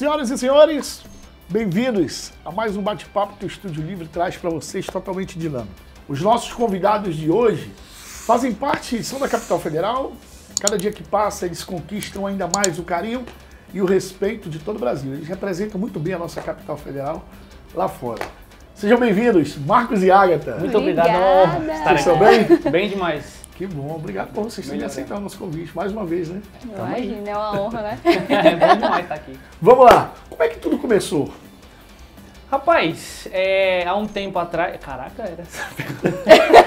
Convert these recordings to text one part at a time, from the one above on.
Senhoras e senhores, bem-vindos a mais um bate-papo que o Estúdio Livre traz para vocês totalmente dinâmico. Os nossos convidados de hoje fazem parte, são da capital federal. Cada dia que passa eles conquistam ainda mais o carinho e o respeito de todo o Brasil. Eles representam muito bem a nossa capital federal lá fora. Sejam bem-vindos, Marcos e Ágata. Muito obrigado por estar aqui. Vocês estão bem? Bem demais. Que bom, obrigado por vocês terem aceitado o nosso convite mais uma vez, né? Imagina, é uma honra, né? É bom demais estar aqui. Vamos lá, como é que tudo começou? Rapaz, há um tempo atrás... Caraca, era essa pergunta.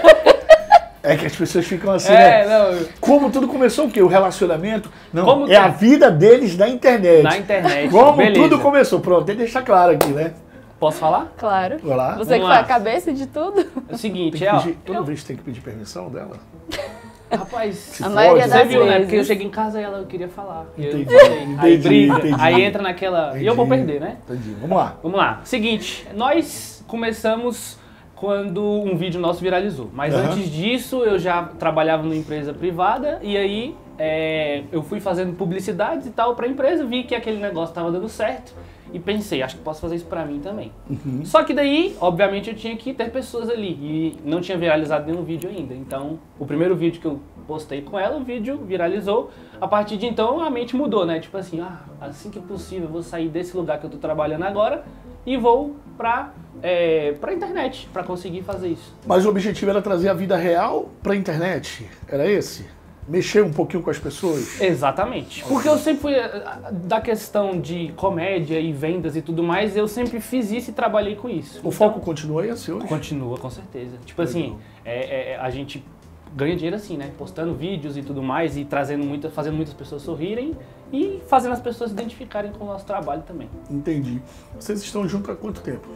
É que as pessoas ficam assim, né? Não. Como tudo começou o quê? O relacionamento? Não, Como é a vida deles na internet. Na internet, Como beleza. tudo começou. Pronto, tem que deixar claro aqui, né? Posso falar? Claro. Vai lá. Você que Vamos foi lá. a cabeça de tudo. É o seguinte, Tem que pedir, toda vez tem que pedir permissão dela? Rapaz, A maioria pode, das você viu, né? vezes. Porque eu cheguei em casa e ela queria falar. E eu Entendi, não falei. Aí entendi, briga, entendi. aí entra naquela... E eu vou perder, né? Entendi. Vamos lá. Vamos lá. Seguinte, nós começamos quando um vídeo nosso viralizou. Mas Aham. antes disso, eu já trabalhava numa empresa privada e aí eu fui fazendo publicidades e tal pra empresa, vi que aquele negócio tava dando certo e pensei, acho que posso fazer isso pra mim também. Só que daí, obviamente, eu tinha que ter pessoas ali e não tinha viralizado nenhum vídeo ainda. Então, o primeiro vídeo que eu postei com ela, o vídeo viralizou. A partir de então, a mente mudou, né? Tipo assim, assim que possível, eu vou sair desse lugar que eu tô trabalhando agora e vou pra internet, pra conseguir fazer isso. Mas o objetivo era trazer a vida real pra internet? Era esse? Mexer um pouquinho com as pessoas? Exatamente. Porque eu sempre fui, da questão de comédia e vendas e tudo mais, eu sempre fiz isso e trabalhei com isso. O foco continua esse hoje? Continua, com certeza. Tipo assim, a gente ganha dinheiro assim, né? Postando vídeos e tudo mais e fazendo muitas pessoas sorrirem e fazendo as pessoas se identificarem com o nosso trabalho também. Entendi. Vocês estão juntos há quanto tempo?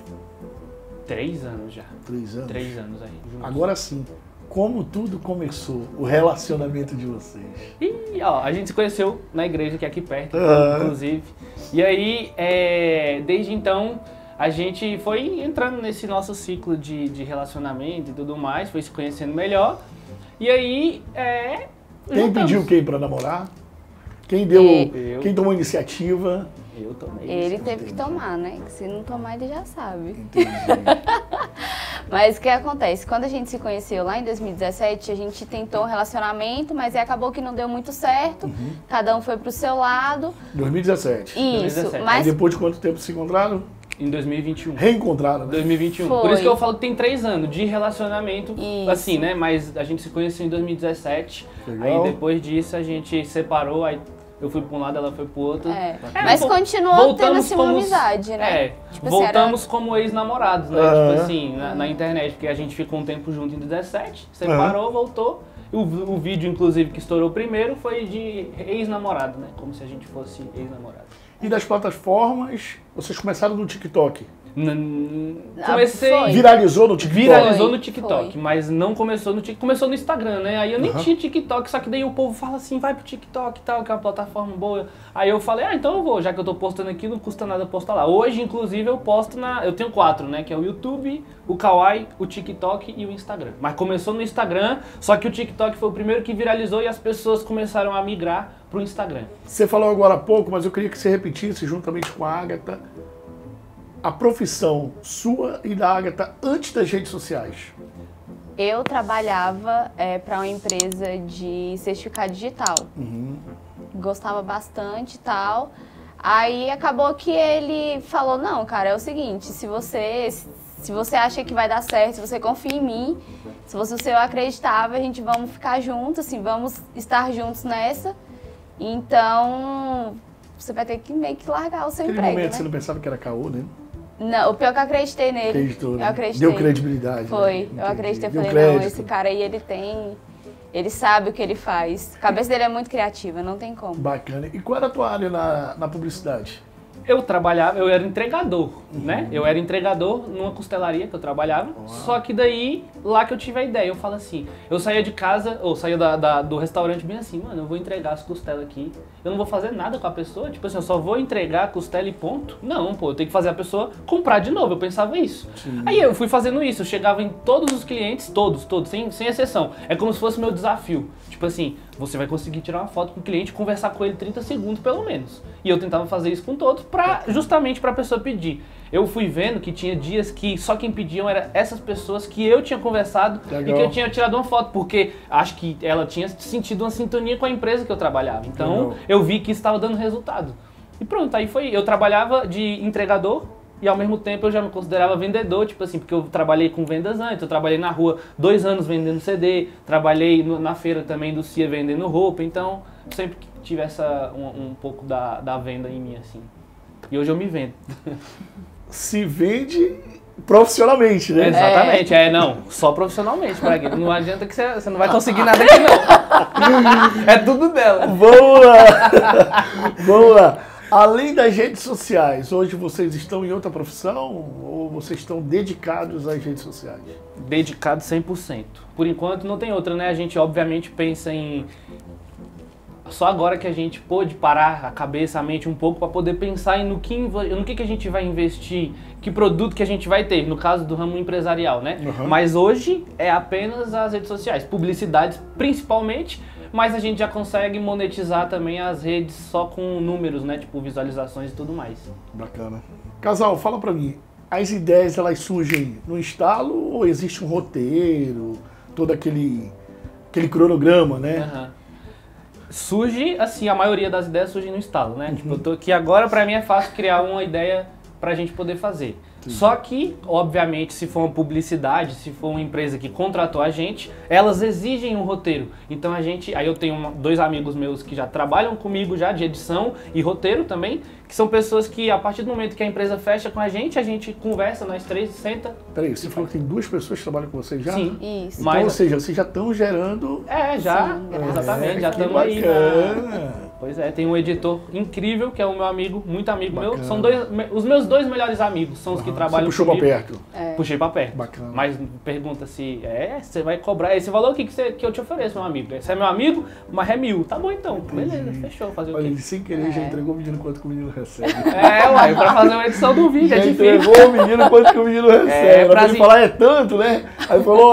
3 anos já. 3 anos. 3 anos aí. Juntos. Agora sim, como tudo começou, o relacionamento de vocês? E, ó, a gente se conheceu na igreja que é aqui perto, Aham. inclusive. E aí, desde então, a gente foi entrando nesse nosso ciclo de relacionamento e tudo mais, foi se conhecendo melhor. E aí, Quem juntamos. pediu quem pra namorar? Quem deu, Eu. quem tomou iniciativa? Eu tomei. Ele teve que tomar, né? Que se não tomar, ele já sabe. Entendi. Mas o que acontece? Quando a gente se conheceu lá em 2017, a gente tentou um relacionamento, mas aí acabou que não deu muito certo. Cada um foi pro seu lado. 2017. Isso, 2017. Aí mas depois de quanto tempo se encontraram? Em 2021. Reencontraram, né? 2021. Foi. Por isso que eu falo que tem 3 anos de relacionamento, Isso. assim, né? Mas a gente se conheceu em 2017. Legal. Aí depois disso a gente separou, aí eu fui pra um lado, ela foi pro outro. Mas continuou tendo assim uma como- amizade, né? Tipo assim, voltamos como ex-namorados, né? Aham. Tipo assim, na internet, porque a gente ficou um tempo junto em 17, separou, voltou. E o vídeo, inclusive, que estourou primeiro foi de ex-namorado, né? Como se a gente fosse ex-namorado. E das plataformas, vocês começaram no TikTok. Comecei... foi. Viralizou no TikTok? Viralizou Foi, no TikTok, foi. mas não começou no TikTok, começou no Instagram, né? Aí eu nem Aham. tinha TikTok, só que daí o povo fala assim, vai pro TikTok e tal, que é uma plataforma boa. Aí eu falei, então eu vou, já que eu tô postando aqui, não custa nada postar lá. Hoje, inclusive, eu posto eu tenho 4, né? Que é o YouTube, o Kawaii, o TikTok e o Instagram. Mas começou no Instagram, só que o TikTok foi o primeiro que viralizou e as pessoas começaram a migrar pro Instagram. Você falou agora há pouco, mas eu queria que você repetisse, juntamente com a Ágata, a profissão sua e da Ágata antes das redes sociais. eu trabalhava para uma empresa de certificado digital. Gostava bastante e tal. Aí acabou que ele falou, não, cara, é o seguinte, se você acha que vai dar certo, se você confia em mim, se você acreditava, a gente vamos ficar juntos, assim, vamos estar juntos nessa. Então, você vai ter que meio que largar o seu Naquele emprego, momento né? você não pensava que era caô, né? Não, o pior é que eu acreditei nele. Acreditou, né? Eu acreditei. Deu credibilidade. Foi, né? eu Entendi. acreditei, Deu falei, crédito. não, esse cara aí, ele sabe o que ele faz. A cabeça dele é muito criativa, não tem como. Bacana. E qual era a tua área na publicidade? Eu era entregador, né? Eu era entregador numa costelaria que eu trabalhava, só que daí, lá que eu tive a ideia, eu falo assim, eu saía de casa, ou saía do restaurante bem assim, mano, eu vou entregar as costelas aqui, eu não vou fazer nada com a pessoa, tipo assim, eu só vou entregar a costela e ponto. Não, pô, eu tenho que fazer a pessoa comprar de novo, eu pensava isso. Sim. Aí eu fui fazendo isso, eu chegava em todos os clientes, todos, sem exceção. É como se fosse meu desafio. Tipo assim, você vai conseguir tirar uma foto com o cliente e conversar com ele 30 segundos pelo menos. E eu tentava fazer isso com todos, justamente para a pessoa pedir. Eu fui vendo que tinha dias que só quem pediam eram essas pessoas que eu tinha conversado e que eu tinha tirado uma foto, porque acho que ela tinha sentido uma sintonia com a empresa que eu trabalhava. Então eu vi que isso estava dando resultado. E pronto, aí foi. Eu trabalhava de entregador e ao mesmo tempo eu já me considerava vendedor, tipo assim, porque eu trabalhei com vendas antes, eu trabalhei na rua 2 anos vendendo CD, trabalhei na feira também do CIA vendendo roupa, então sempre tive um pouco da venda em mim, assim. E hoje eu me vendo. Se vende profissionalmente, né? Exatamente, não, só profissionalmente, Braguinha. Não adianta que você não vai conseguir nada aqui não. É tudo dela. Vamos lá! Vamos lá! Além das redes sociais, hoje vocês estão em outra profissão ou vocês estão dedicados às redes sociais? Dedicado 100%. Por enquanto não tem outra, né? A gente obviamente pensa em... Só agora que a gente pôde parar a cabeça, a mente um pouco para poder pensar em no que a gente vai investir, que produto que a gente vai ter, no caso do ramo empresarial, né? Mas hoje é apenas as redes sociais, publicidades principalmente, mas a gente já consegue monetizar também as redes só com números, né? Tipo visualizações e tudo mais. Bacana. Casal, fala pra mim, as ideias elas surgem no estalo ou existe um roteiro, todo aquele cronograma, né? Surge, assim, a maioria das ideias surge no estalo, né? Tipo, eu tô aqui agora, pra mim é fácil criar uma ideia pra gente poder fazer. Só que, obviamente, se for uma publicidade, se for uma empresa que contratou a gente, elas exigem um roteiro. Então aí eu tenho 2 amigos meus que já trabalham comigo já de edição e roteiro também, que são pessoas que a partir do momento que a empresa fecha com a gente conversa, nós 3, senta. Peraí, você falou que tem 2 pessoas que trabalham com vocês já? Sim. Isso. Então, ou seja, vocês já estão gerando... Já, Sim, exatamente, já estamos aí. Pois é, tem um editor incrível, que é o meu amigo, muito amigo meu. São os meus 2 melhores amigos, são os que trabalham comigo. Você puxou pra perto? Puxei pra perto. Bacana. Mas pergunta se você vai cobrar esse valor, o que eu te ofereço, meu amigo? Você é meu amigo, mas é 1.000. Tá bom então, beleza, fechou, fazer o quê? Olha, ele sem querer já entregou o menino quanto que o menino recebe. Uai, pra fazer uma edição do vídeo, é difícil. Entregou o menino quanto que o menino recebe. Pra ele falar é tanto, né? Aí falou,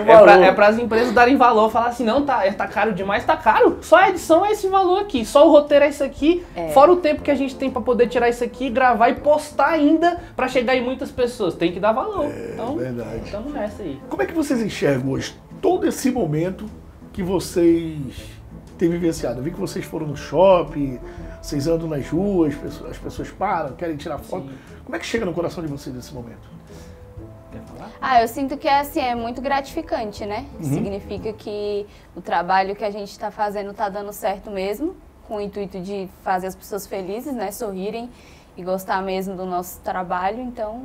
é pras empresas darem valor, falar assim, não, tá caro demais, tá caro. Só a edição é esse valor aqui, só o roteiro é isso aqui, fora o tempo que a gente tem pra poder tirar isso aqui, gravar e postar ainda pra chegar em muitas pessoas. Tem que dar valor. Então, verdade. Estamos nessa aí. Como é que vocês enxergam hoje todo esse momento que vocês têm vivenciado? Eu vi que vocês foram no shopping, vocês andam nas ruas, as pessoas param, querem tirar foto. Sim. Como é que chega no coração de vocês nesse momento? Quer falar? Eu sinto que é muito gratificante, né? Significa que o trabalho que a gente está fazendo está dando certo mesmo, com o intuito de fazer as pessoas felizes, né? Sorrirem e gostar mesmo do nosso trabalho. Então,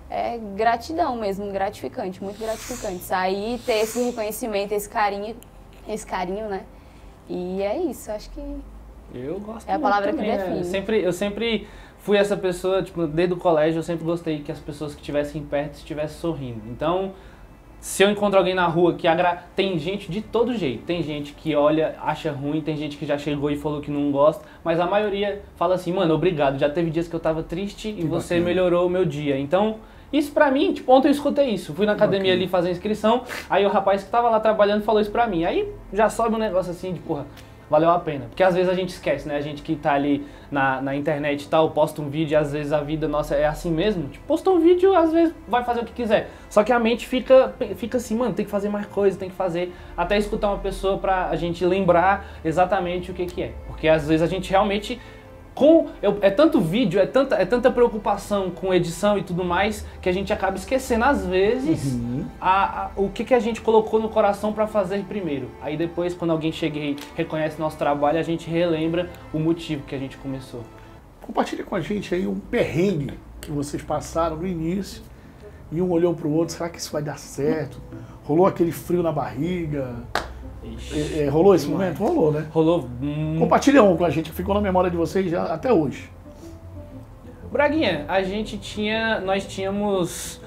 é gratidão mesmo, gratificante, muito gratificante. Sair, ter esse reconhecimento, esse carinho, né? E é isso, acho que eu gosto é a palavra também, que define. Eu sempre fui essa pessoa, tipo, desde o colégio eu sempre gostei que as pessoas que estivessem perto estivessem sorrindo. Então, se eu encontro alguém na rua que tem gente de todo jeito, tem gente que olha, acha ruim, tem gente que já chegou e falou que não gosta, mas a maioria fala assim, mano, obrigado, já teve dias que eu tava triste e você melhorou o meu dia. Então, isso pra mim, tipo, ontem eu escutei isso, fui na academia ali fazer inscrição, aí o rapaz que tava lá trabalhando falou isso pra mim, aí já sobe um negócio assim de, porra, valeu a pena. Porque às vezes a gente esquece, né? A gente que tá ali na internet e tal, posta um vídeo e às vezes a vida nossa é assim mesmo. Tipo, posta um vídeo, às vezes vai fazer o que quiser. Só que a mente fica assim, mano, tem que fazer mais coisa, tem que fazer. Até escutar uma pessoa pra gente lembrar exatamente o que é. Porque às vezes a gente realmente... É tanto vídeo, é tanta preocupação com edição e tudo mais, que a gente acaba esquecendo, às vezes, o que a gente colocou no coração para fazer primeiro. Aí depois, quando alguém chega e reconhece nosso trabalho, a gente relembra o motivo que a gente começou. Compartilha com a gente aí um perrengue que vocês passaram no início, e um olhou para o outro, será que isso vai dar certo? Rolou aquele frio na barriga? Rolou esse momento? Rolou, né? Rolou. Compartilha um com a gente, que ficou na memória de vocês já até hoje. Braguinha, nós tínhamos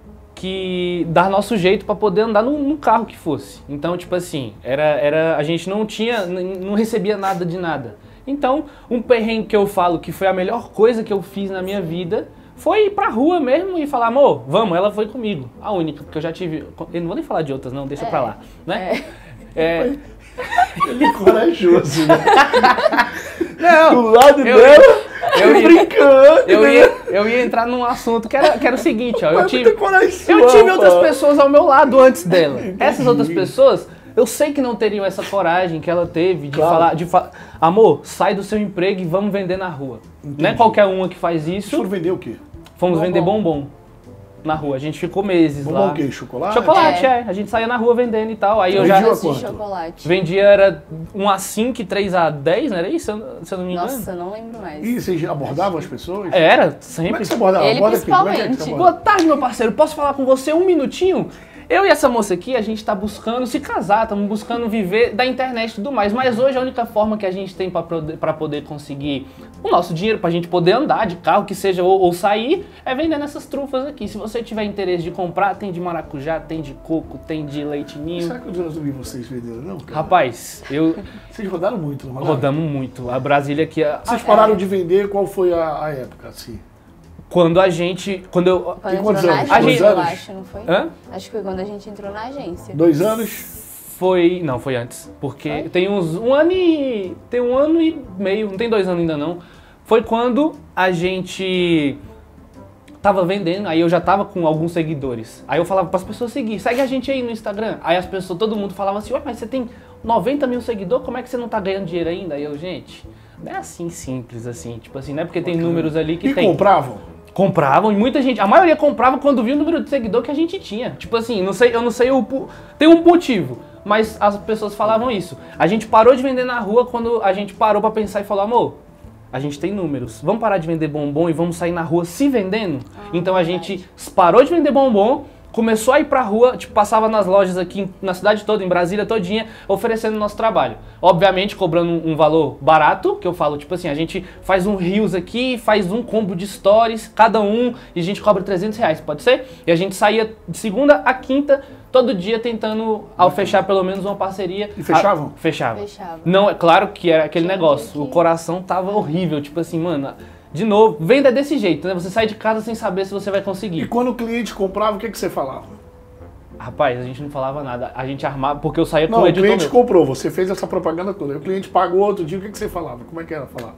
que dar nosso jeito para poder andar num carro que fosse. Então, tipo assim, a gente não recebia nada de nada. Então, um perrengue que eu falo que foi a melhor coisa que eu fiz na minha vida foi ir pra rua mesmo e falar, amor, vamos, ela foi comigo. A única, porque eu já tive... Eu não vou nem falar de outras não, deixa pra lá, né? Ele é corajoso, né? Não, Do lado dela, brincando. eu ia entrar num assunto que era o seguinte, ó. Eu Mas tive muita coragem sua, outras pô. pessoas ao meu lado antes dela. Entendi. Essas outras pessoas, eu sei que não teriam essa coragem que ela teve de Claro. falar, amor, sai do seu emprego e vamos vender na rua. Não é qualquer uma que faz Vocês isso. foram vender o quê? Fomos Bombom. vender bombom na rua. A gente ficou meses Bombom lá. o quê? Chocolate? Chocolate, a gente saía na rua vendendo e tal. Aí eu Vendia já quanto? de chocolate. vendia, era 1 a 5 e 3 a 10, não era isso? Se eu não me engano. Nossa, eu não lembro mais. E vocês abordavam as pessoas? Era, Como é sempre. que você abordava? Ele Aborda aqui, como é que você principalmente. aborda? Boa tarde, meu parceiro. Posso falar com você um minutinho? Eu e essa moça aqui, a gente tá buscando se casar, estamos buscando viver da internet e tudo mais. Mas hoje a única forma que a gente tem pra poder conseguir o nosso dinheiro, pra gente poder andar de carro, que seja, ou sair, é vendendo essas trufas aqui. Se você tiver interesse de comprar, tem de maracujá, tem de coco, tem de leite ninho. Será que eu não vi vocês vendendo, não, cara? Rapaz, Vocês rodaram muito, não rodaram? rodamos muito. A Brasília aqui, Vocês pararam de vender, qual foi a época, assim? quando eu... Quando Tem quantos entrou na anos? agência, Dois eu anos? acho, não foi? Hã? Acho que foi quando a gente entrou na agência. 2 anos? Não, foi antes. Porque Foi? tem um ano e meio, não tem 2 anos ainda não. Foi quando a gente tava vendendo, aí eu já tava com alguns seguidores. Aí eu falava pras pessoas seguir, segue a gente aí no Instagram. Aí as pessoas, todo mundo falava assim, ué, mas você tem 90 mil seguidores, como é que você não tá ganhando dinheiro ainda? Aí eu, gente, não é assim simples assim, tipo assim, não é porque tem números ali que E tem. compravam? Compravam, e muita gente, a maioria comprava quando via o número de seguidor que a gente tinha. Tipo assim, eu não sei tem um motivo, mas as pessoas falavam isso. A gente parou de vender na rua quando a gente parou pra pensar e falou, amor, a gente tem números, vamos parar de vender bombom e vamos sair na rua se vendendo? Então a gente parou de vender bombom, começou a ir pra rua, tipo, passava nas lojas aqui na cidade toda, em Brasília todinha, oferecendo nosso trabalho. Obviamente cobrando um valor barato, que eu falo, tipo assim, a gente faz um Reels aqui, faz um combo de stories, cada um, e a gente cobra R$300, pode ser? E a gente saía de segunda a quinta, todo dia tentando, ao fechar pelo menos uma parceria. E fechavam? Fechava. Fechava. Não, é claro que era aquele Tinha negócio, que- o coração tava horrível, tipo assim, mano, de novo, venda desse jeito, né? Você sai de casa sem saber se você vai E conseguir. quando o cliente comprava, o que você falava? Rapaz, a gente não falava nada, a gente armava, porque eu saía com Não, o o editor cliente meu. comprou, você fez essa propaganda toda. Aí o cliente pagou outro dia, o que você falava? Como é que era falar?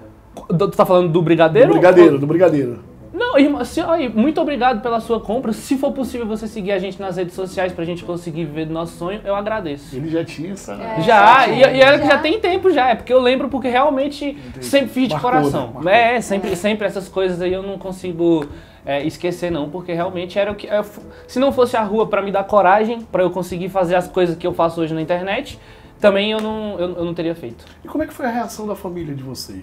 Tu tá falando do brigadeiro? Do brigadeiro. Não, irmão, muito obrigado pela sua compra. Se for possível você seguir a gente nas redes sociais pra gente conseguir viver do nosso sonho, eu agradeço. Ele já tinha essa... Já, e era que Já. já tem tempo já, é porque eu lembro porque realmente sempre fiz de Marcou, coração. né? Marcou. Sempre essas coisas aí eu não consigo esquecer não, porque realmente era o que... se não fosse a rua pra me dar coragem, pra eu conseguir fazer as coisas que eu faço hoje na internet, também eu não teria feito. E como é que foi a reação da família de vocês?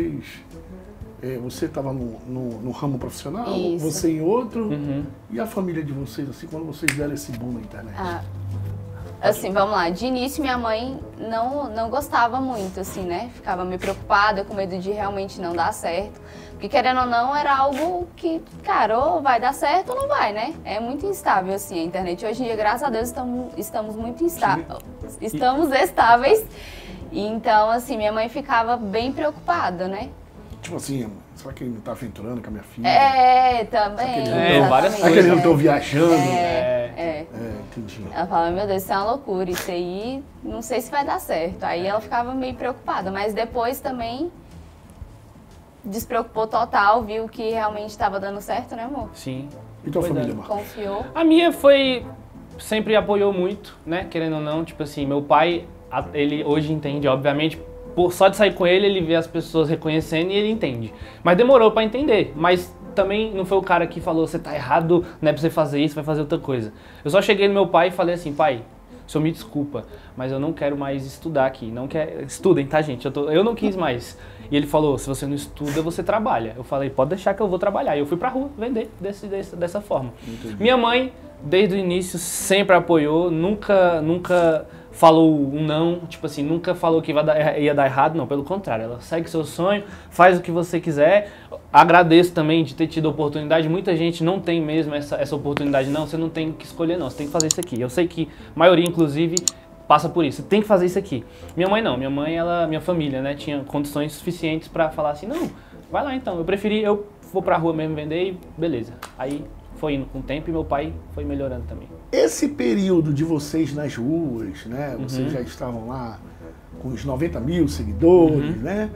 Você estava no ramo profissional, Isso. você em outro, Uhum. e a família de vocês, assim, quando vocês deram esse boom na internet? Ah, assim, vamos lá. De início, minha mãe não gostava muito, assim, né? Ficava meio preocupada, com medo de realmente não dar certo. Porque, querendo ou não, era algo que, cara, ou vai dar certo ou não vai, né? É muito instável, assim, a internet. Hoje em dia, graças a Deus, estamos muito instáveis. Estamos estáveis. Então, assim, minha mãe ficava bem preocupada, né? Tipo assim, será que ele não tá aventurando com a minha filha? Também. várias exatamente. Será que eles não estão viajando? É. Entendi. Ela falava, meu Deus, isso é uma loucura, isso aí não sei se vai dar certo. Aí ela ficava meio preocupada, mas depois também despreocupou total, viu que realmente estava dando certo, né, amor? Sim. E tua Pois é. família, Marcos? Confiou. A minha sempre apoiou muito, né, querendo ou não, tipo assim, meu pai, ele hoje entende, obviamente, só de sair com ele vê as pessoas reconhecendo e ele entende. Mas demorou pra entender, mas também não foi o cara que falou, você tá errado, não é pra você fazer isso, vai fazer outra coisa. Eu só cheguei no meu pai e falei assim, pai, o senhor me desculpa, mas eu não quero mais estudar aqui, estudem, tá, gente, eu não quis mais. E ele falou, se você não estuda, você trabalha. Eu falei, pode deixar que eu vou trabalhar. E eu fui pra rua vender dessa forma. Entendi. Minha mãe, desde o início, sempre apoiou, nunca falou um não, tipo assim, nunca falou que ia dar errado, não, pelo contrário, ela segue seu sonho, faz o que você quiser. Agradeço também de ter tido a oportunidade, muita gente não tem mesmo essa oportunidade, não, você não tem que escolher não, você tem que fazer isso aqui. Eu sei que a maioria, inclusive, passa por isso, tem que fazer isso aqui. Minha mãe não, minha família, né, tinha condições suficientes pra falar assim, não, vai lá então, eu vou pra rua mesmo vender e beleza. Aí foi indo com o tempo e meu pai foi melhorando também. Esse período de vocês nas ruas, né? Vocês já estavam lá com os 90 mil seguidores, né?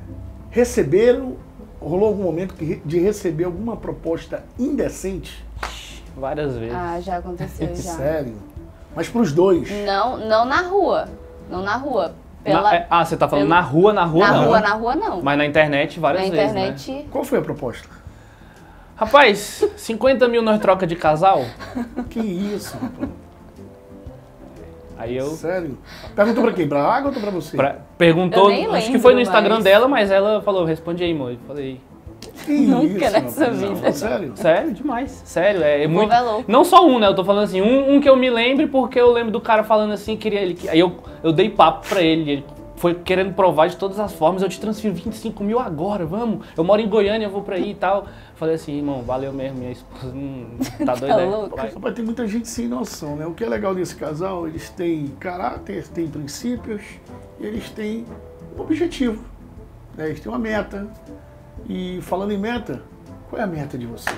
Rolou algum momento de receber alguma proposta indecente? Várias vezes. Ah, já aconteceu, já. Sério? Mas pros dois? Não na rua. Não na rua. Você tá falando na rua não. Na rua não. Mas na internet várias Na vezes, internet... né? Qual foi a proposta? Rapaz, 50 mil nós troca de casal? Que isso, rapaz? Aí eu... Sério? Perguntou pra quem? Pra Água ou pra você? Perguntou, Eu nem acho que lembro, foi no Instagram mas- dela, mas ela falou, responde aí, amor. Eu falei, Que Nunca isso, nessa rapaz? vida. Não, sério? sério, demais. Sério, é O muito... povo é louco. Não só um, né? Eu tô falando assim, um que eu me lembre porque eu lembro do cara falando assim, queria ele... Aí eu dei papo pra ele foi querendo provar de todas as formas, eu te transfiro 25 mil agora, vamos. Eu moro em Goiânia, eu vou pra aí e tal. Falei assim, irmão, valeu mesmo, minha esposa não tá doida. Tá louco. Vai. Rapaz, tem muita gente sem noção, né? O que é legal desse casal, eles têm caráter, têm princípios, e eles têm um objetivo, né? Eles têm uma meta. E falando em meta, qual é a meta de vocês?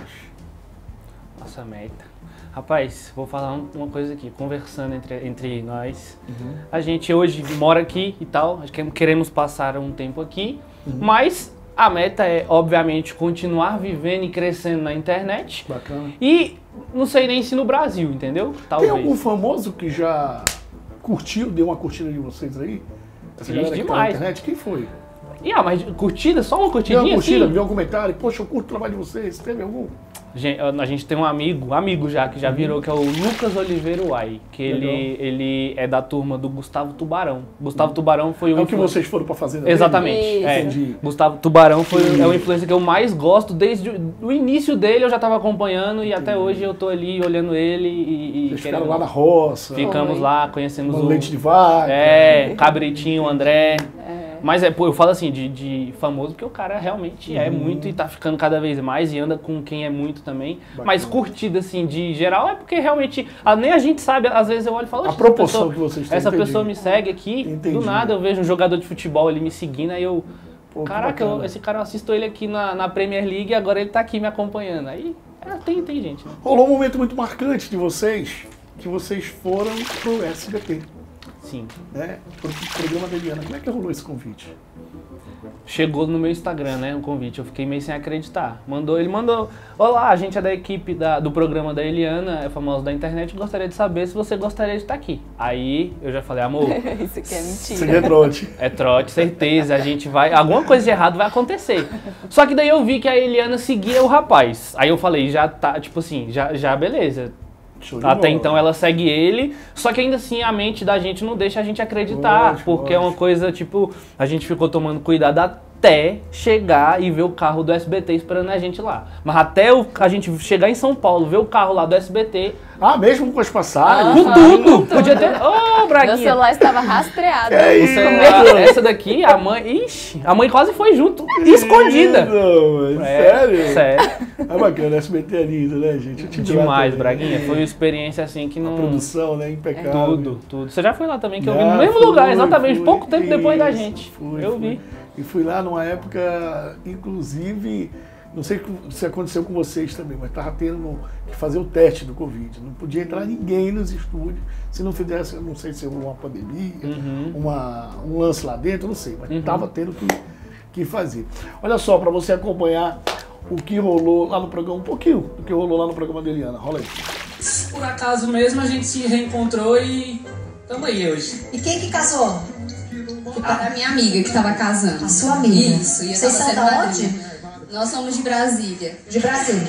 Nossa meta. Rapaz, vou falar uma coisa aqui, conversando entre nós. A gente hoje mora aqui e tal, acho que queremos passar um tempo aqui, mas a meta é, obviamente, continuar vivendo e crescendo na internet. Bacana. E não sei nem se no Brasil, entendeu? Talvez. Tem algum famoso que já curtiu, deu uma curtida de vocês aí? Essa Gente, galera que tá na demais. internet, quem foi? Mas curtida? Só uma Deu curtidinha uma curtida, assim? viu um comentário, poxa, eu curto o trabalho de vocês, teve algum? A gente tem um amigo já, que já virou, que é o Lucas Oliveira Uai, que ele é da turma do Gustavo Tubarão. Gustavo Tubarão foi É o que vocês foram pra fazenda dele? Exatamente. Isso. É. Entendi. Gustavo Tubarão é o influencer que eu mais gosto. Desde o início dele eu já estava acompanhando e até hoje eu tô ali olhando ele e Vocês ficaram lá na roça, Ficamos Foi. lá, conhecemos tomando o... leite de vaca. Cabritinho, André. Mas eu falo assim, de famoso, porque o cara realmente é muito e tá ficando cada vez mais e anda com quem é muito também. Bacana. Mas curtida, assim, de geral, é porque realmente nem a gente sabe, às vezes eu olho e falo, A "Oxe, proporção que vocês têm, essa entendi. pessoa me segue aqui, Entendi. do nada eu vejo um jogador de futebol ali me seguindo, aí eu... Pô, que Caraca, bacana. esse cara, eu assisto ele aqui na Premier League e agora ele tá aqui me acompanhando. Aí tem gente, né? Rolou um momento muito marcante de vocês, que vocês foram pro SBT, Sim. né? Pro programa da Eliana. Como é que rolou esse convite? Chegou no meu Instagram, né, um convite. Eu fiquei meio sem acreditar. Ele mandou, olá, a gente é da equipe do programa da Eliana, é famoso da internet, gostaria de saber se você gostaria de estar aqui. Aí eu já falei, amor, Isso aqui é Você mentira. é trote. é trote, certeza, a gente vai, alguma coisa de errado vai acontecer. Só que daí eu vi que a Eliana seguia o rapaz. Aí eu falei, já tá, tipo assim, já beleza. Show de Até bola. então ela segue ele, só que ainda assim a mente da gente não deixa a gente acreditar, Lógico, porque é uma lógico. coisa, tipo, a gente ficou tomando cuidado até chegar e ver o carro do SBT esperando a gente lá. Mas até a gente chegar em São Paulo, ver o carro lá do SBT, Ah, mesmo com as passagens? com tudo! Podia ter... Ô, Meu Braguinha! celular estava rastreado. É O isso. celular, essa daqui, a mãe... Ixi, a mãe quase foi junto, escondida! Não, mas sério? Sério. É bacana, SBT é lindo, né, gente? Eu te Demais, grato, Braguinha. né? Foi uma experiência assim que A não... produção, né? Impecável. Tudo. Você já foi lá também, que eu vi Já no mesmo fui, lugar, exatamente, fui. pouco tempo depois da Isso, gente. fui, Eu fui. vi. E fui lá numa época, inclusive, não sei se aconteceu com vocês também, mas estava tendo que fazer o teste do Covid. Não podia entrar ninguém nos estúdios se não fizesse, eu não sei se houve uma pandemia, um lance lá dentro, eu não sei, mas estava tendo que fazer. Olha só, para você acompanhar o que rolou lá no programa, um pouquinho do que rolou lá no programa da Eliana. Rola aí. Por acaso mesmo a gente se reencontrou e tamo aí hoje. E quem que casou? A minha amiga que estava casando. A sua amiga? Isso. E eu Vocês tava são sendo da madrinha. onde? Nós somos de Brasília. De Brasília.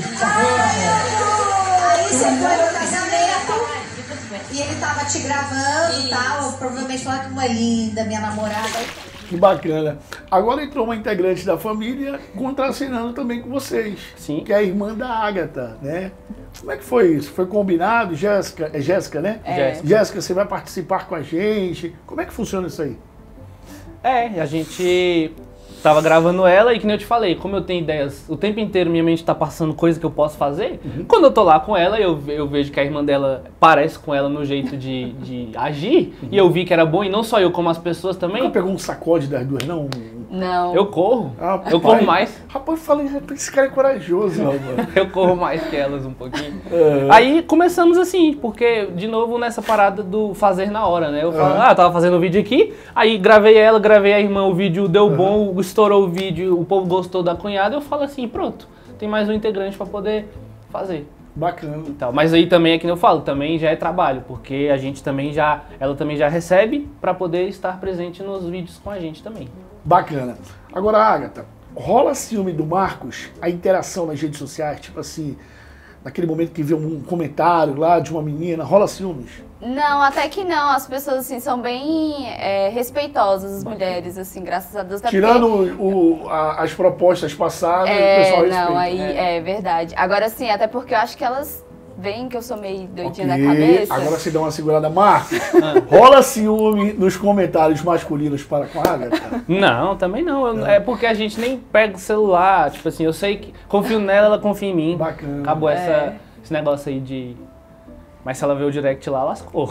Aí você foi no casamento e ele tava te gravando e tal. Provavelmente falando como é linda, minha namorada. Que bacana. Agora entrou uma integrante da família contracenando também com vocês. Sim. Que é a irmã da Ágata, né? Como é que foi isso? Foi combinado? Jéssica, é Jéssica, né? Jéssica. Jéssica, você vai participar com a gente. Como é que funciona isso aí? A gente tava gravando ela e que nem eu te falei, como eu tenho ideias, o tempo inteiro minha mente tá passando coisa que eu posso fazer, quando eu tô lá com ela, eu vejo que a irmã dela parece com ela no jeito de agir, e eu vi que era bom, e não só eu, como as pessoas também. Nunca pegou um sacode das duas, não? Um Não. Eu corro. Rapaz, Eu corro mais. Rapaz, eu falei, rapaz, esse cara é corajoso, mano. Eu corro mais que elas um pouquinho. Aí começamos assim, porque, de novo, nessa parada do fazer na hora, né? Eu falo, eu tava fazendo um vídeo aqui, aí gravei ela, gravei a irmã, o vídeo deu bom, estourou o vídeo, o povo gostou da cunhada, eu falo assim, pronto, tem mais um integrante pra poder fazer. Bacana. E tal. Mas aí também é que eu falo, também já é trabalho, porque a gente também ela também já recebe pra poder estar presente nos vídeos com a gente também. Bacana. Agora, Agatha, rola ciúme do Marcos, a interação nas redes sociais, tipo assim, naquele momento que vê um comentário lá de uma menina, rola ciúmes? Não, até que não. As pessoas, assim, são bem respeitosas, as mulheres, assim, graças a Deus. Até Tirando as propostas passadas, o pessoal respeita. não, aí é verdade. Agora, sim, até porque eu acho que elas veem que eu sou meio doidinha da cabeça. Agora você dá uma segurada. Marcos, rola ciúme nos comentários masculinos para com a Agatha? Não, também não. É porque a gente nem pega o celular, tipo assim, eu sei que confio nela, ela confia em mim. Bacana. Acabou esse negócio aí de... Mas se ela vê o direct lá, lascou.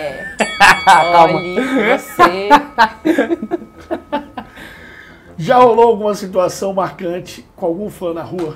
Olha, você... Já rolou alguma situação marcante com algum fã na rua?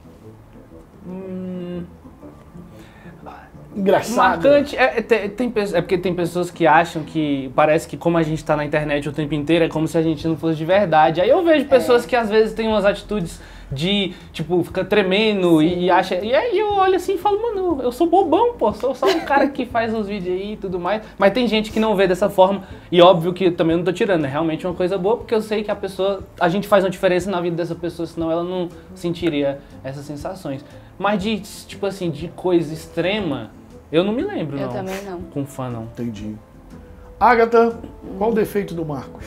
Engraçado. Marcante, é porque tem pessoas que acham que parece que como a gente tá na internet o tempo inteiro, é como se a gente não fosse de verdade. Aí eu vejo pessoas que às vezes têm umas atitudes de, tipo, fica tremendo e acha... E aí eu olho assim e falo, mano, eu sou bobão, pô, sou só um cara que faz os vídeos aí e tudo mais. Mas tem gente que não vê dessa forma e óbvio que também não tô tirando, é realmente uma coisa boa, porque eu sei que a gente faz uma diferença na vida dessa pessoa, senão ela não sentiria essas sensações. Mas de, tipo assim, de coisa extrema, eu não me lembro, não. Eu também não. Com fã, não. Entendi. Agatha, qual o defeito do Marcos?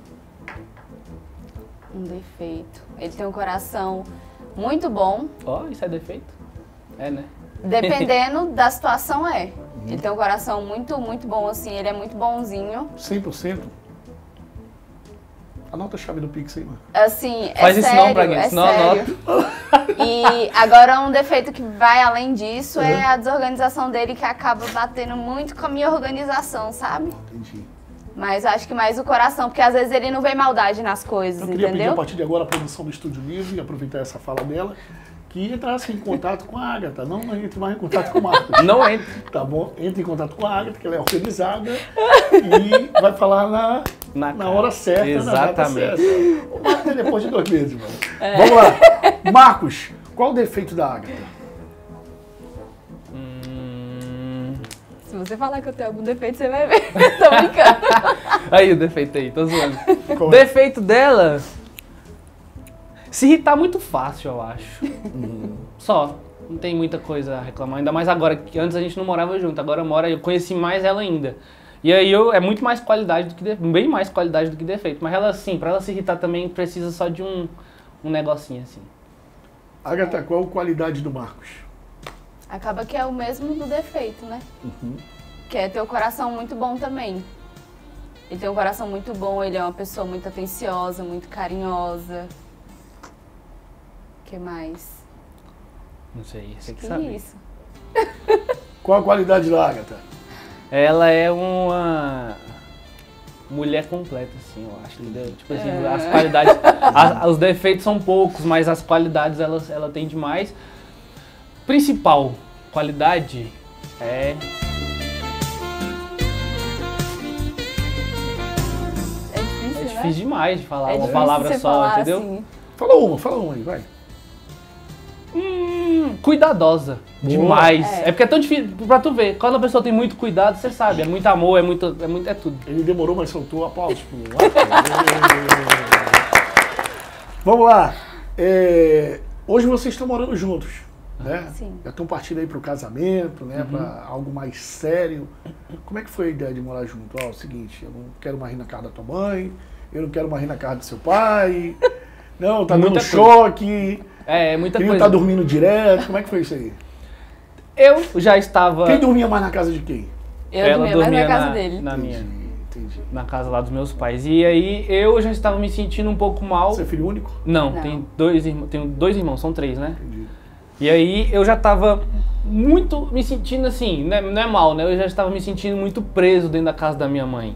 Um defeito. Ele tem um coração muito bom. Ó, isso é defeito? É, né? Dependendo da situação, é. Ele tem um coração muito, muito bom, assim. Ele é muito bonzinho. 100%? Anota a chave do Pix aí, mano. Assim, Faz é isso sério, não, Braguinha, é senão sério. E agora um defeito que vai além disso é a desorganização dele, que acaba batendo muito com a minha organização, sabe? Entendi. Mas acho que mais o coração, porque às vezes ele não vê maldade nas coisas, Eu queria pedir a entendeu? partir de agora a produção do Estúdio Livre, aproveitar essa fala dela, que entrasse em contato com a Agatha, não entre mais em contato com o Marcos. Não entra. Tá bom? Entre em contato com a Agatha, que ela é organizada e vai falar na hora certa, Exatamente. na data certa. O Marcos é depois de 2 meses, mano. Vamos lá. Marcos, qual o defeito da Agatha? Se você falar que eu tenho algum defeito, você vai ver. Tô brincando. Aí o defeito aí, tô zoando. Qual é? Defeito dela... Se irritar muito fácil, eu acho. Só. Não tem muita coisa a reclamar. Ainda mais agora, que antes a gente não morava junto. Agora eu conheci mais ela ainda. E aí é muito mais qualidade do que defeito. Bem mais qualidade do que defeito. Mas ela, assim, pra ela se irritar também precisa só de um negocinho, assim. Agatha, qual a qualidade do Marcos? Acaba que é o mesmo do defeito, né? Que é ter o coração muito bom também. Ele tem um coração muito bom, ele é uma pessoa muito atenciosa, muito carinhosa. O que mais? Não sei, você que Que sabe. isso? Qual a qualidade da Agatha? Ela é uma mulher completa, assim, eu acho, entendeu? Tipo assim, as qualidades, os defeitos são poucos, mas as qualidades ela tem demais. Principal qualidade é... É difícil, É né? difícil demais de falar É uma difícil palavra você só, falar entendeu? assim. Fala uma aí, vai. Cuidadosa. Boa. Demais. É. É porque é tão difícil pra tu ver. Quando a pessoa tem muito cuidado, você sabe. É muito amor, é tudo. Ele demorou, mas soltou. Aplausos pro Vamos lá. Hoje vocês estão morando juntos, né? Sim. Já estão partindo aí pro casamento, né? Para algo mais sério. Como é que foi a ideia de morar junto? Ó, é o seguinte, eu não quero mais rir na casa da tua mãe, eu não quero mais rir na casa do seu pai. Não, tá dando Muita choque. É muita Quem coisa. tá dormindo direto. Como é que foi isso aí? Eu já estava... Quem dormia mais na casa de quem? Eu dormia mais na casa dele. Na minha. Entendi. Na casa lá dos meus pais. E aí eu já estava me sentindo um pouco mal. Você é filho único? Não, Não. tenho 2 irmãos, são 3, né? Entendi. E aí eu já tava muito me sentindo assim, não é mal, né? Eu já estava me sentindo muito preso dentro da casa da minha mãe.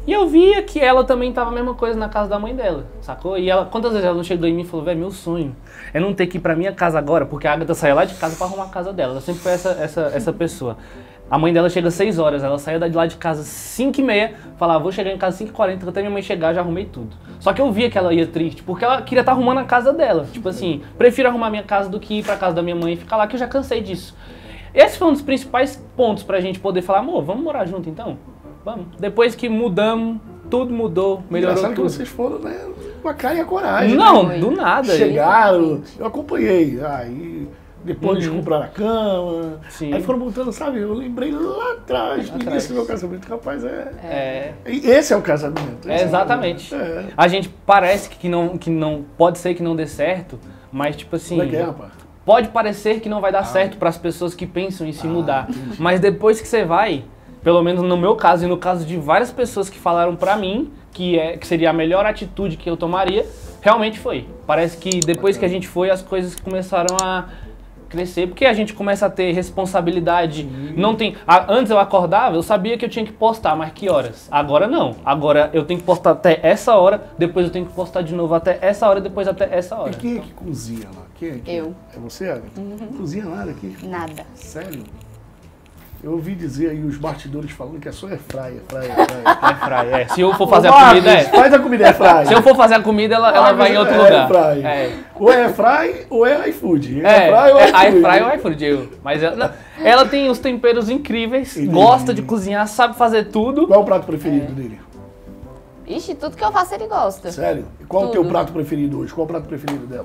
E eu via que ela também tava a mesma coisa na casa da mãe dela, sacou? E ela, quantas vezes ela não chegou em mim e falou, velho, meu sonho é não ter que ir pra minha casa agora, porque a Agatha saía lá de casa pra arrumar a casa dela. Ela sempre foi essa pessoa. A mãe dela chega às 6 horas, ela saía de lá de casa às 5h30, falava, vou chegar em casa às 5h40, até minha mãe chegar, já arrumei tudo. Só que eu via que ela ia triste, porque ela queria estar arrumando a casa dela. Tipo assim, prefiro arrumar minha casa do que ir pra casa da minha mãe e ficar lá, que eu já cansei disso. Esse foi um dos principais pontos pra gente poder falar, amor, vamos morar junto então? Vamos. Depois que mudamos, tudo mudou, melhorou Engraçado tudo. que vocês foram, né, com a cara e a coragem. Não, né? do nada. Chegaram, eu acompanhei. Aí depois eles compraram a cama. Sim. Aí foram montando, sabe? Eu lembrei lá atrás, no início do meu casamento. Rapaz, esse é o casamento. É, exatamente. É. A gente parece que não pode ser que não dê certo, mas tipo assim, Como é que é, rapaz? pode parecer que não vai dar certo para as pessoas que pensam em se mudar, mas depois que você vai, pelo menos no meu caso e no caso de várias pessoas que falaram pra mim que seria a melhor atitude que eu tomaria, realmente foi. Parece que depois que a gente foi, as coisas começaram a crescer, porque a gente começa a ter responsabilidade. Não tem. Antes eu acordava, eu sabia que eu tinha que postar, mas que horas? Agora não. Agora eu tenho que postar até essa hora, depois eu tenho que postar de novo até essa hora, depois até essa hora. E quem é que cozinha lá? Quem é que... Eu. É você, Agatha? Não cozinha nada aqui? Nada. Sério? Eu ouvi dizer aí os bastidores falando que é só airfryer. Airfryer, Se eu for fazer Ô, a Marcos, comida, faz a comida airfryer. Se eu for fazer a comida, ela vai em outro lugar. Ou é airfryer ou é iFood. Airfryer iFood. ou iFood. Mas ela tem os temperos incríveis, Entendi. gosta de cozinhar, sabe fazer tudo. Qual é o prato preferido dele? Ixi, tudo que eu faço ele gosta. Sério? E qual é o teu Tudo. prato preferido hoje? Qual é o prato preferido dela?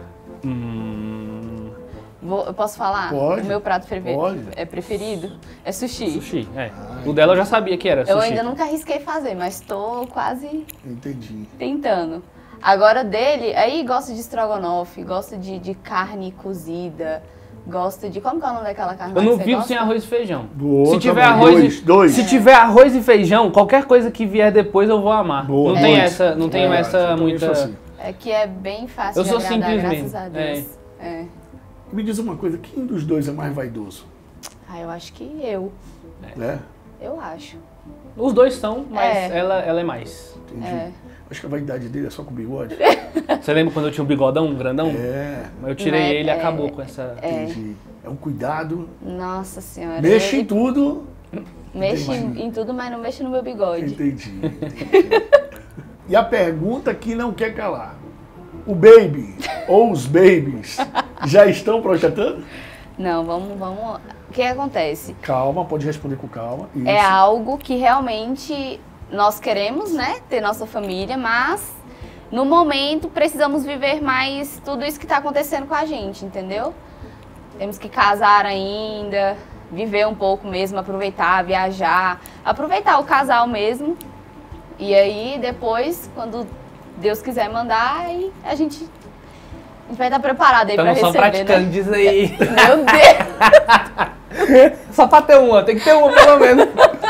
Eu posso falar? Pode. O meu prato Pode. preferido é sushi. Sushi, O dela eu já sabia que era sushi. Eu ainda nunca arrisquei fazer, mas tô quase Entendi. tentando. Agora dele, aí gosta de estrogonofe, gosta de carne cozida, gosta de... Como que é o nome daquela carne? Eu lá não que você vivo gosta? sem arroz e feijão. Boa, se tiver tá bom. arroz Dois. Se tiver arroz e feijão, qualquer coisa que vier depois eu vou amar. Boa. Não tem Dois. essa, não tenho essa eu também muita. sou assim. É que é bem fácil Eu de sou agradar, simples graças mesmo. a Deus. É. Me diz uma coisa, quem dos dois é mais vaidoso? Ah, eu acho que eu. Né? Eu acho. Os dois são, mas É. ela é mais. Entendi. É. Acho que a vaidade dele é só com o bigode. Você lembra quando eu tinha um bigodão grandão? É, Eu tirei Não é- ele e é- acabou com essa. entendi. É um cuidado. Nossa senhora. Mexe em ele tudo. mexe Entendi. em tudo, mas não mexe no meu bigode. Entendi. E a pergunta que não quer calar. O baby ou os babies já estão projetando? Não, vamos... O que acontece? Calma, pode responder com calma. Isso. É algo que realmente nós queremos, né? Ter nossa família, mas no momento precisamos viver mais tudo isso que está acontecendo com a gente, entendeu? Temos que casar ainda, viver um pouco mesmo, aproveitar, viajar, aproveitar o casal mesmo. E aí depois, quando Deus quiser mandar, aí a gente vai estar preparado aí para Estamos receber, só praticando, né? diz aí. Meu Deus! Só pra ter uma, tem que ter uma pelo menos.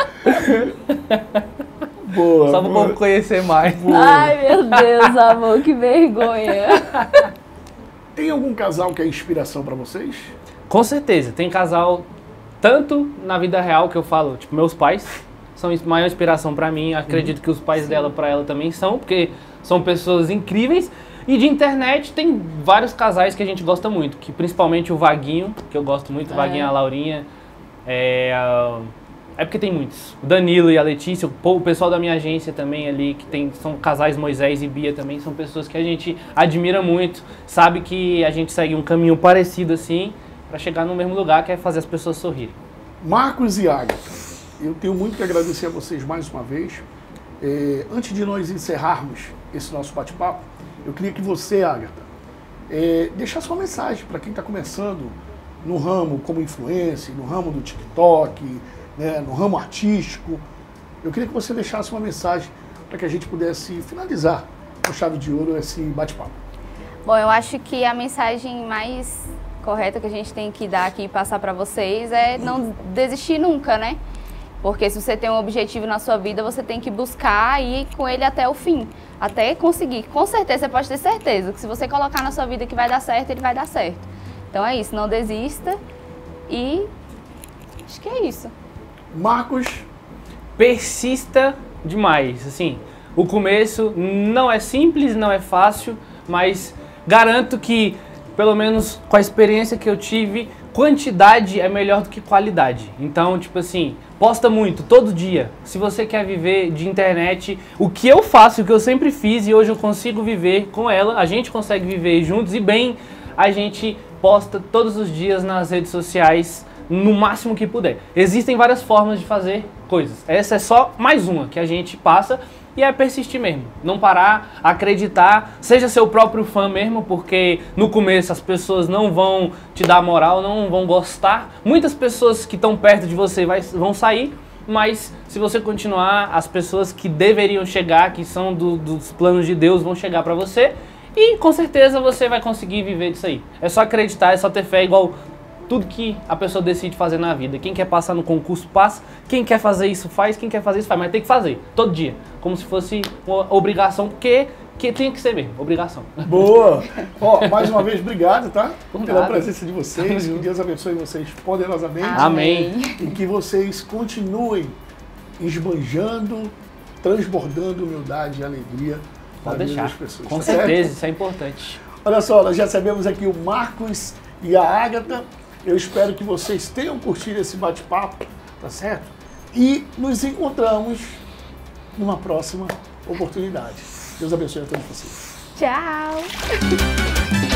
Boa, Só pro boa. povo conhecer mais. Ai, meu Deus, amor, que vergonha. Tem algum casal que é inspiração pra vocês? Com certeza, tem casal, tanto na vida real que eu falo, tipo, meus pais são maior inspiração pra mim, acredito que os pais dela pra ela também são, porque são pessoas incríveis. E de internet tem vários casais que a gente gosta muito, que principalmente o Vaguinho, que eu gosto muito, o Vaguinho e a Laurinha, é porque tem muitos. O Danilo e a Letícia, o pessoal da minha agência também ali, que são casais Moisés e Bia também, são pessoas que a gente admira muito, sabe que a gente segue um caminho parecido assim, pra chegar no mesmo lugar, que é fazer as pessoas sorrirem. Marcos e Agatha, eu tenho muito que agradecer a vocês mais uma vez. Antes de nós encerrarmos esse nosso bate-papo, eu queria que você, Agatha, deixasse uma mensagem para quem está começando no ramo como influencer, no ramo do TikTok, né, no ramo artístico. Eu queria que você deixasse uma mensagem para que a gente pudesse finalizar com chave de ouro esse bate-papo. Bom, eu acho que a mensagem mais correta que a gente tem que dar aqui e passar para vocês é não desistir nunca, né? Porque se você tem um objetivo na sua vida, você tem que buscar e ir com ele até o fim, até conseguir. Com certeza, você pode ter certeza que se você colocar na sua vida que vai dar certo, ele vai dar certo. Então é isso, não desista e acho que é isso. Marcos, Persista demais, assim. O começo não é simples, não é fácil, mas garanto que, pelo menos com a experiência que eu tive, quantidade é melhor do que qualidade. Então, tipo assim, posta muito, todo dia. Se você quer viver de internet, o que eu faço, o que eu sempre fiz e hoje eu consigo viver com ela, a gente consegue viver juntos e bem, a gente posta todos os dias nas redes sociais, no máximo que puder. Existem várias formas de fazer coisas. Essa é só mais uma que a gente passa e é persistir mesmo. Não parar, acreditar, seja seu próprio fã mesmo, porque no começo as pessoas não vão te dar moral, não vão gostar. Muitas pessoas que estão perto de você vão sair, mas se você continuar, as pessoas que deveriam chegar, que são dos planos de Deus, vão chegar pra você e com certeza você vai conseguir viver disso aí. É só acreditar, é só ter fé, igual tudo que a pessoa decide fazer na vida. Quem quer passar no concurso, passa. Quem quer fazer isso, faz. Quem quer fazer isso, faz. Mas tem que fazer, todo dia. Como se fosse uma obrigação, porque tem que ser mesmo, obrigação. Boa! Ó, mais uma vez, obrigado, tá? Por Pela nada. presença de vocês. Que Deus abençoe vocês poderosamente. Amém. E que vocês continuem esbanjando, transbordando humildade e alegria na Pode vida deixar. das pessoas. Com tá certo? certeza, isso é importante. Olha só, nós já recebemos aqui o Marcos e a Ágata. Eu espero que vocês tenham curtido esse bate-papo, tá certo? E nos encontramos numa próxima oportunidade. Deus abençoe a todos vocês. Tchau!